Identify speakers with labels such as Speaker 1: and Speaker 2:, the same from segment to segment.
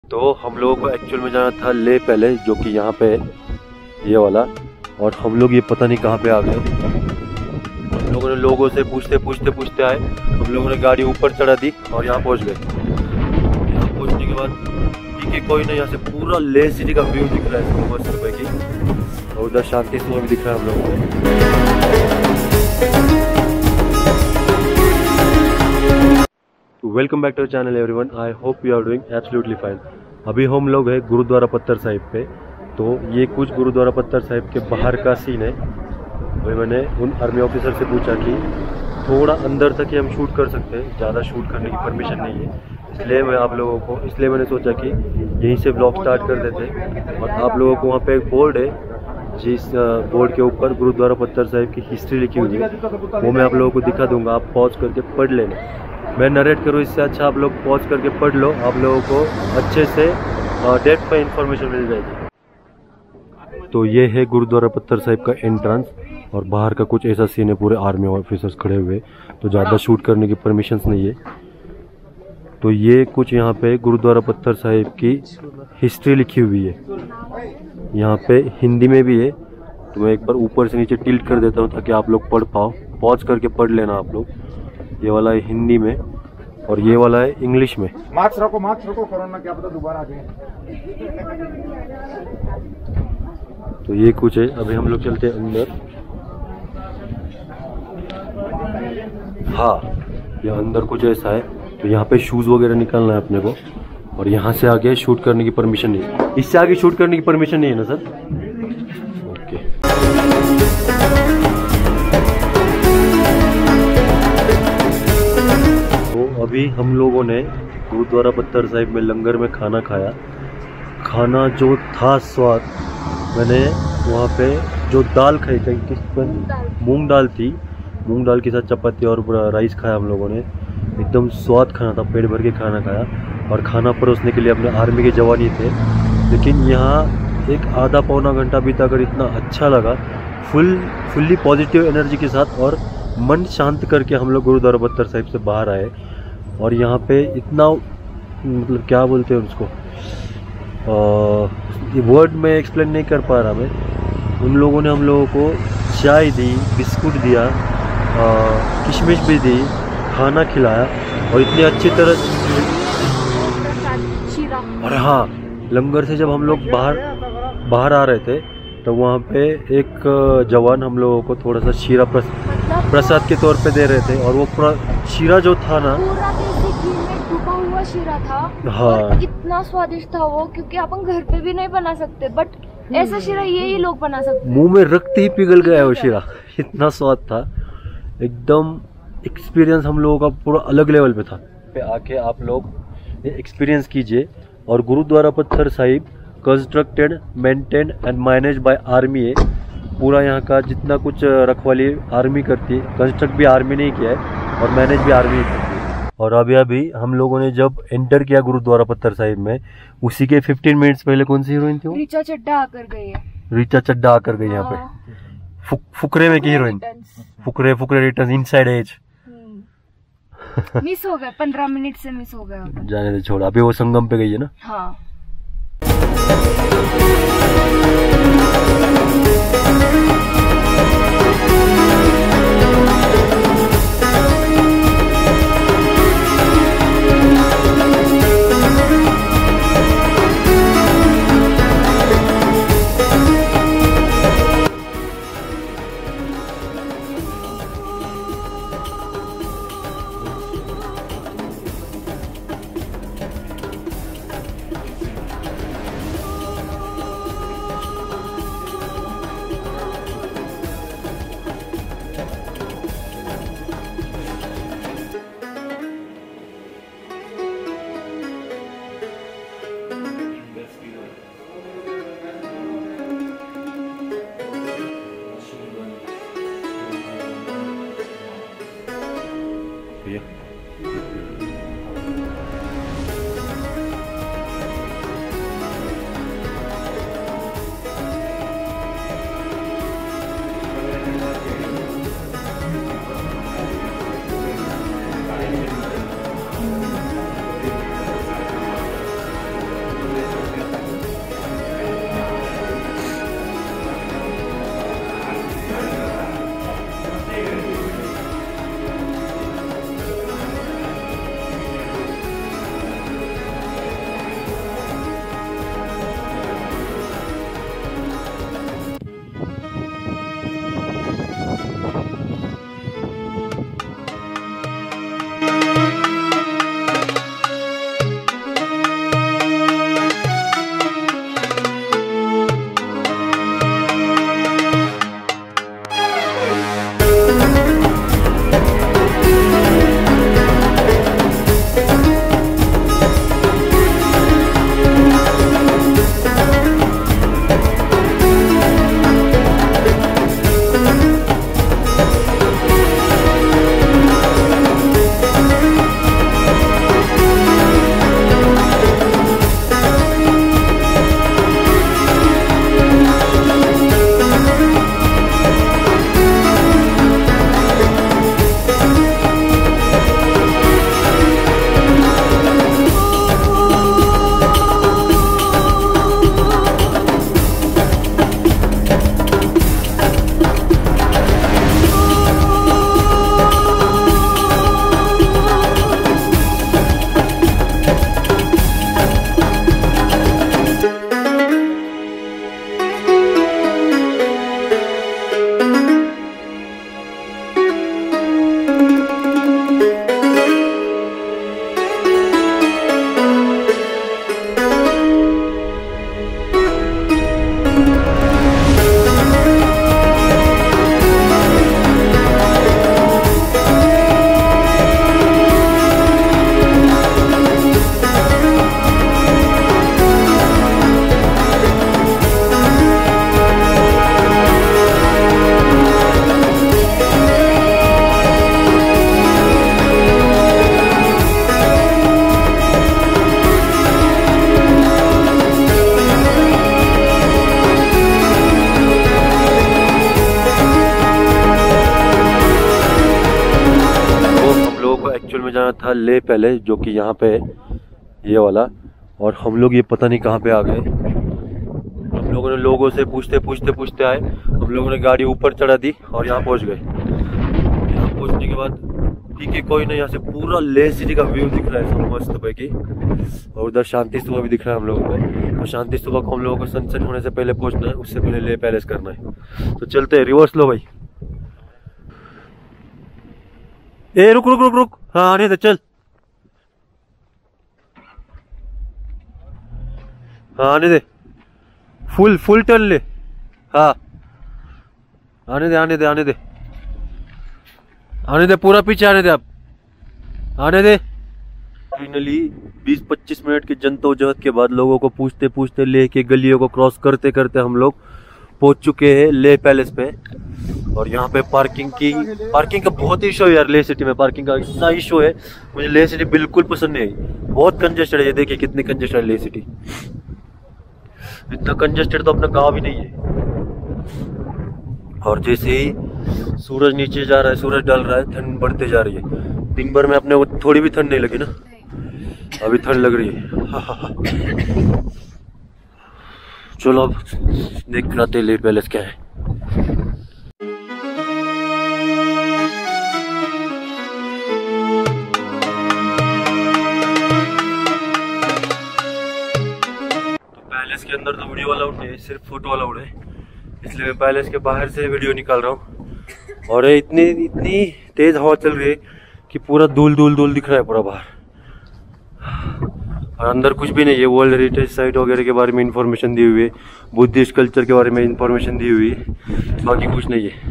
Speaker 1: तो हम लोगों को एक्चुअल में जाना था ले पहले, जो कि यहाँ पे ये वाला, और हम लोग ये पता नहीं कहाँ पे आ गए। हम लोगों ने लोगों से पूछते आए, हम लोगों ने गाड़ी ऊपर चढ़ा दी और यहाँ पहुँच गए। यहाँ पहुँचने के बाद ठीक है, कोई नहीं, यहाँ से पूरा ले सिटी का व्यू दिख रहा है मस्त रुपए की, और उधर शांति सिंह भी दिख रहा है हम लोगों को। Welcome back to channel everyone, I hope you are doing absolutely fine. अभी हम लोग हैं गुरुद्वारा पत्थर साहिब पे। तो ये कुछ गुरुद्वारा पत्थर साहिब के बाहर का सीन है। वही मैंने उन आर्मी ऑफिसर से पूछा कि थोड़ा अंदर तक ही हम शूट कर सकते हैं, ज़्यादा शूट करने की परमिशन नहीं है। इसलिए मैंने सोचा कि यहीं से ब्लॉग स्टार्ट कर देते। और आप लोगों को वहाँ पे एक बोर्ड है, जिस बोर्ड के ऊपर गुरुद्वारा पत्थर साहिब की हिस्ट्री लिखी हुई है, वो मैं आप लोगों को दिखा दूँगा। आप पॉज करके पढ़ लेना। मैं नरेट करूँ इससे अच्छा आप लोग पॉज करके पढ़ लो, आप लोगों को अच्छे से डेट पे इंफॉर्मेशन मिल जाएगी। तो ये है गुरुद्वारा पत्थर साहिब का एंट्रेंस, और बाहर का कुछ ऐसा सीन है, पूरे आर्मी ऑफिसर्स खड़े हुए, तो ज़्यादा शूट करने की परमिशंस नहीं है। तो ये कुछ यहाँ पे गुरुद्वारा पत्थर साहिब की हिस्ट्री लिखी हुई है, यहाँ पे हिंदी में भी है। तो मैं एक बार ऊपर से नीचे टिल्ट कर देता हूँ ताकि आप लोग पढ़ पाओ, पॉज करके पढ़ लेना आप लोग। ये वाला है हिंदी में और ये वाला है इंग्लिश में। मार्क्स रखो कोरोना क्या पता दोबारा आ जाए। तो ये कुछ है। अभी हम लोग चलते हैं अंदर। हाँ, ये अंदर कुछ ऐसा है। तो यहाँ पे शूज वगैरह निकालना है अपने को, और यहाँ से आगे शूट करने की परमिशन नहीं है। इससे आगे शूट करने की परमिशन नहीं है ना सर? ओके। तो अभी हम लोगों ने गुरुद्वारा पत्थर साहिब में लंगर में खाना खाया। खाना जो था स्वाद, मैंने वहाँ पे जो दाल खाई थी, किस पर मूंग दाल थी, मूंग दाल के साथ चपाती और राइस खाया हम लोगों ने। एकदम स्वाद खाना था, पेट भर के खाना खाया। और खाना परोसने के लिए अपने आर्मी के जवान ही थे, लेकिन यहाँ एक आधा पौना घंटा बीता कर इतना अच्छा लगा, फुल्ली पॉजिटिव एनर्जी के साथ, और मन शांत करके हम लोग गुरुद्वारा पत्थर साहिब से बाहर आए। और यहाँ पे इतना, मतलब क्या बोलते हैं उसको, वर्ड में एक्सप्लेन नहीं कर पा रहा मैं। उन लोगों ने हम लोगों को चाय दी, बिस्कुट दिया, किशमिश भी दी, खाना खिलाया, और इतनी अच्छी तरह। और हाँ, लंगर से जब हम लोग बाहर आ रहे थे, तो वहाँ पे एक जवान हम लोगों को थोड़ा सा शीरा प्रसाद के तौर पे दे रहे थे। और वो शीरा जो था ना,
Speaker 2: डूबा हुआ शीरा था।
Speaker 1: हाँ,
Speaker 2: इतना स्वादिष्ट था वो, क्योंकि अपन घर पे भी नहीं बना सकते, बट ऐसा शीरा यही लोग बना सकते।
Speaker 1: मुंह में रखते ही पिघल गया वो शीरा, इतना स्वाद था। एकदम एक्सपीरियंस हम लोगों का पूरा अलग लेवल पे था। पे आके आप लोग एक्सपीरियंस कीजिए। और Gurudwara Patthar Sahib constructed, maintain and manage by army है। पूरा यहाँ का जितना कुछ रखवाली आर्मी करती है, कंस्ट्रक्ट भी आर्मी ने किया है और मैनेज भी आर्मी करती है। और अभी हम लोगों ने जब एंटर किया गुरुद्वारा पत्थर साहिब में, उसी के 15 मिनट्स पहले कौन सी हीरोइन थी वो?
Speaker 2: रीचा चड्ढा आकर गई है।
Speaker 1: रीचा चड्ढा आकर गई यहाँ पे, फुकरे में की heroine, Fukrey returns inside edge.
Speaker 2: Miss हो गए, 15 मिनट से मिस हो गया।
Speaker 1: जाने दे, छोड़। अभी वो संगम पे गई है ना।
Speaker 2: हाँ।
Speaker 1: हमारा था ले पैलेस, जो कि यहाँ पे है ये वाला। और हम लोग ये पता नहीं कहाँ पे आ गए। हम लोगों ने लोगों से पूछते आए, हम लोगों ने गाड़ी ऊपर चढ़ा दी और यहाँ पहुँच गए। यहाँ पहुँचने के बाद ठीक है कोई नहीं, यहाँ से पूरा ले सिटी का व्यू दिख रहा है सब मस्त पैकी। और उधर शांति स्तूपा भी दिख रहा है हम लोगों को। तो शांति स्तूपा को हम लोगों को सनसेट होने से पहले पहुँचना है, उससे पहले ले पैलेस करना है। तो चलते हैं, रिवर्स लो भाई। ए रुक रुक रुक रुक, हाँ आने दे, चल। हाँ आने दे, फुल टर्न ले। हाँ आने दे, पूरा पीछे आने दे, आप आने दे। फाइनली 20-25 मिनट की जद्दोजहद के बाद, लोगों को पूछते लेह के गलियों को क्रॉस करते हम लोग पहुंच चुके हैं ले पैलेस पे। और यहाँ पे पार्किंग का बहुत इशू है यार। ले सिटी में पार्किंग का इतना इशू है, मुझे ले सिटी बिल्कुल पसंद नहीं आई। बहुत कंजेस्टेड है, ये देखिए कितनी कंजेस्टेड है ले सिटी। इतना कंजेस्टेड तो अपना गाँव भी नहीं है। और जैसे ही सूरज नीचे जा रहा है, सूरज ढल रहा है, ठंड बढ़ते जा रही है। दिन भर में अपने को थोड़ी भी ठंड नहीं लगी ना, अभी ठंड लग रही है। चलो अब देख कर आते ले पैलेस क्या है। तो पैलेस के अंदर तो वीडियो अलाउड नहीं है, सिर्फ फोटो अलाउड है, इसलिए मैं पैलेस के बाहर से वीडियो निकाल रहा हूँ। और इतनी तेज हवा चल रही है कि पूरा धूल दिख रहा है पूरा बाहर। और अंदर कुछ भी नहीं है। वर्ल्ड हेरिटेज साइट वगैरह के बारे में इंफॉर्मेशन दी हुई है, बुद्धिस्ट कल्चर के बारे में इंफॉर्मेशन दी हुई है, बाकी कुछ नहीं है।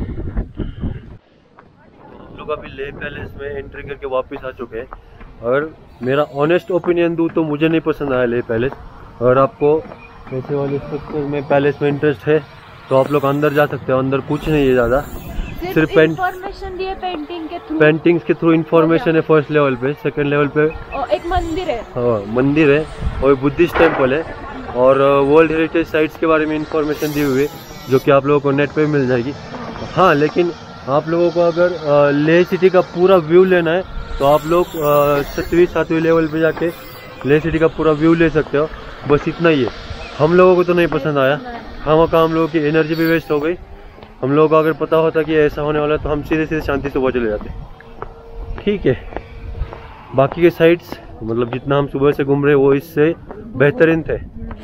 Speaker 1: हम लोग अभी ले पैलेस में एंट्री करके वापस आ चुके हैं। और मेरा ऑनेस्ट ओपिनियन दूँ तो मुझे नहीं पसंद आया ले पैलेस। और आपको ऐसे वाले स्ट्रक्चर में पैलेस में इंटरेस्ट है तो आप लोग अंदर जा सकते हो। अंदर कुछ नहीं है ज़्यादा, सिर्फ
Speaker 2: इंफॉर्मेशन दी है
Speaker 1: पेंटिंग्स के थ्रू इंफॉर्मेशन है फर्स्ट लेवल पे। सेकंड लेवल पे
Speaker 2: और एक मंदिर है,
Speaker 1: हाँ मंदिर है, और बुद्धिस्ट टेम्पल है। और वर्ल्ड हेरिटेज साइट्स के बारे में इंफॉर्मेशन दी हुई है, जो कि आप लोगों को नेट पे मिल जाएगी। हाँ लेकिन आप लोगों को अगर ले सिटी का पूरा व्यू लेना है तो आप लोग 7वीं लेवल पे जाके ले सिटी का पूरा व्यू ले सकते हो। बस इतना ही है। हम लोगों को तो नहीं पसंद आया, हम लोगों की एनर्जी भी वेस्ट हो गई। हम लोगों को अगर पता होता कि ऐसा होने वाला है तो हम सीधे शांति सुबह चले जाते। ठीक है, बाकी के साइट्स मतलब जितना हम सुबह से घूम रहे वो इससे बेहतरीन थे।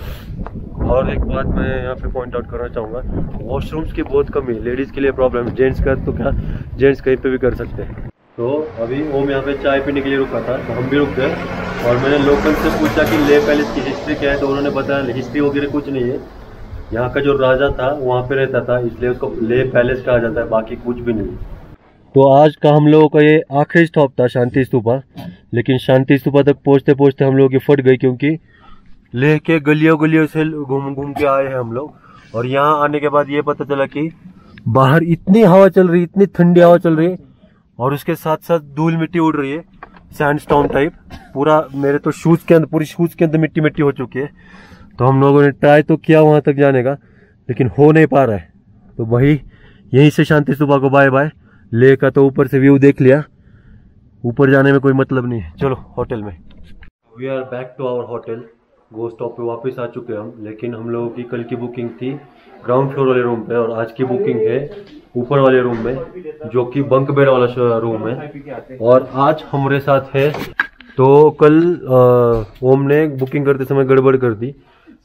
Speaker 1: और एक बात मैं यहाँ पे पॉइंट आउट करना चाहूँगा, वॉशरूम्स की बहुत कमी है। लेडीज़ के लिए प्रॉब्लम है, जेंट्स का तो क्या, जेंट्स कहीं पे भी कर सकते हैं। तो अभी ओम यहाँ पे चाय पीने के लिए रुका था तो हम भी रुक गए। और मैंने लोकल से पूछा कि ले पैलेस की हिस्ट्री क्या है, तो उन्होंने बताया हिस्ट्री वगैरह कुछ नहीं है। यहाँ का जो राजा था वहाँ पे रहता था, इसलिए उसको ले पैलेस कहा जाता है, बाकी कुछ भी नहीं। तो आज का हम लोगों का ये आखिरी स्टॉप था शांति स्तूपा। लेकिन शांति स्तूपा तक पहुँचते हम लोग की फट गई, क्योंकि लेह के गलियों से घूम के आए हैं हम लोग। और यहाँ आने के बाद ये पता चला कि बाहर इतनी हवा चल रही है, इतनी ठंडी हवा चल रही है, और उसके साथ साथ धूल मिट्टी उड़ रही है, सैंडस्टोन टाइप। पूरा मेरे तो पूरी शूज के अंदर मिट्टी हो चुकी है। तो हम लोगों ने ट्राई तो किया वहां तक जाने का, लेकिन हो नहीं पा रहा है। तो वही यहीं से शांति स्तूपा को बाय बाय। लेह का तो ऊपर से व्यू देख लिया, ऊपर जाने में कोई मतलब नहीं है। चलो होटल में। We are back to our hotel. Go stop पे वापस आ चुके हैं हम। लेकिन हम लोगों की कल की बुकिंग थी ग्राउंड फ्लोर वाले रूम पे, और आज की बुकिंग है ऊपर वाले रूम में, जो कि बंक बेड वाला रूम है। और आज हमारे साथ है, तो कल ओम ने बुकिंग करते समय गड़बड़ कर दी।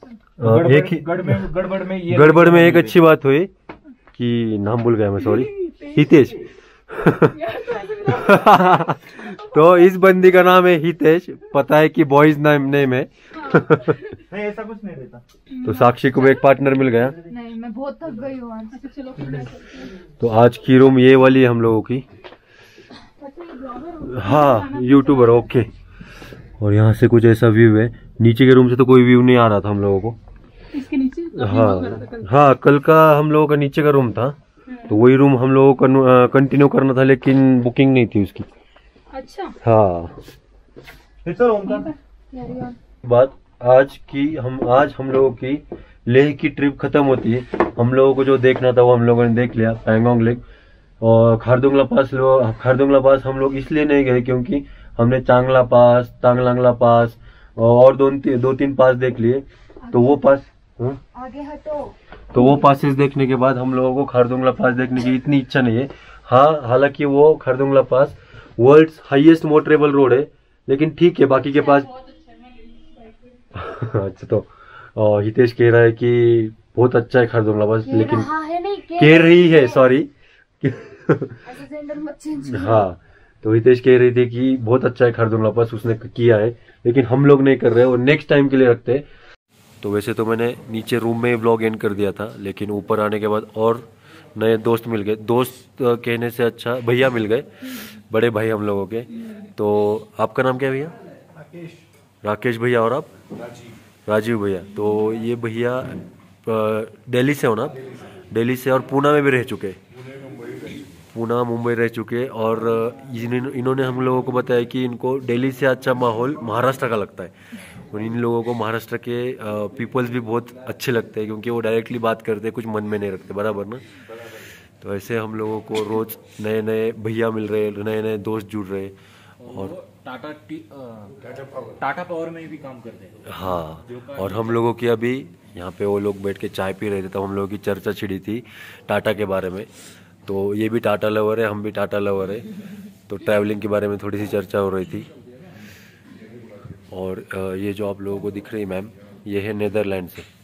Speaker 1: गड़बड़ में एक अच्छी बात हुई कि नाम भूल गया मैं, सॉरी, हितेश। तो इस बंदी का नाम है हितेश, पता है कि बॉयज नेम है।
Speaker 3: नहीं ऐसा कुछ नहीं रहता।
Speaker 1: तो साक्षी को एक पार्टनर मिल गया।
Speaker 2: नहीं मैं बहुत थक गई हूँ आज। चलो
Speaker 1: तो आज की रूम ये वाली है हम लोगों की। हाँ यूट्यूबर, ओके। और यहाँ से कुछ ऐसा व्यू है। नीचे के रूम से तो कोई व्यू नहीं आ रहा था हम लोगों को।
Speaker 2: इसके नीचे
Speaker 1: हाँ कल का हम लोगों का नीचे का रूम था, तो वही रूम हम लोगों को कंटिन्यू करना था, लेकिन बुकिंग नहीं थी उसकी।
Speaker 2: अच्छा
Speaker 1: हाँ बात आज हम लोगों की लेह की ट्रिप खत्म होती है। हम लोगों को जो देखना था वो हम लोगों ने देख लिया, पैंगोंग लेक और खारदुंगला पास हम लोग इसलिए नहीं गए क्योंकि हमने चांगला पास, तांगलांगला पास और दो तीन पास देख लिए। तो वो पास
Speaker 2: आगे हटो।
Speaker 1: तो वो पासेस देखने के बाद हम लोगों को खारदुंगला पास देखने की इतनी इच्छा नहीं है। हाँ, हालांकि वो Khardungla pass world's highest motorable road है, लेकिन ठीक है बाकी के पास। अच्छा, तो हितेश कह रहा है कि बहुत अच्छा है खारदुंगला पास, लेकिन
Speaker 2: है नहीं
Speaker 1: कह रही है, सॉरी।
Speaker 2: ऐसे जेंडर मत चेंज।
Speaker 1: हाँ, तो हितेश कह रही थी कि बहुत अच्छा है खारदुंगला पास, उसने किया है, लेकिन हम लोग नहीं कर रहे और नेक्स्ट टाइम के लिए रखते हैं। तो वैसे तो मैंने नीचे रूम में ही व्लॉग एंड कर दिया था, लेकिन ऊपर आने के बाद और नए दोस्त मिल गए। दोस्त कहने से अच्छा भैया मिल गए, बड़े भाई हम लोगों के। तो आपका नाम क्या है भैया? राकेश भैया। और आप? राजीव भैया। तो ये भैया दिल्ली से हो ना? दिल्ली से, और पूना में भी रह चुके, पूना मुंबई रह चुके। और इन्होंने हम लोगों को बताया कि इनको दिल्ली से अच्छा माहौल महाराष्ट्र का लगता है, और इन लोगों को महाराष्ट्र के पीपल्स भी बहुत अच्छे लगते हैं, क्योंकि वो डायरेक्टली बात करते हैं, कुछ मन में नहीं रखते, बराबर ना? तो ऐसे हम लोगों को रोज नए नए भैया मिल रहे, नए नए दोस्त जुड़ रहे। और
Speaker 3: टाटा पावर में भी काम करते हैं।
Speaker 1: हाँ, और हम लोगों की अभी यहाँ पे वो लोग बैठ के चाय पी रहे थे, तो हम लोगों की चर्चा छिड़ी थी टाटा के बारे में। तो ये भी टाटा लवर है, हम भी टाटा लवर है, तो ट्रैवलिंग के बारे में थोड़ी सी चर्चा हो रही थी। और ये जो आप लोगों को दिख रही है मैम, ये है नीदरलैंड से।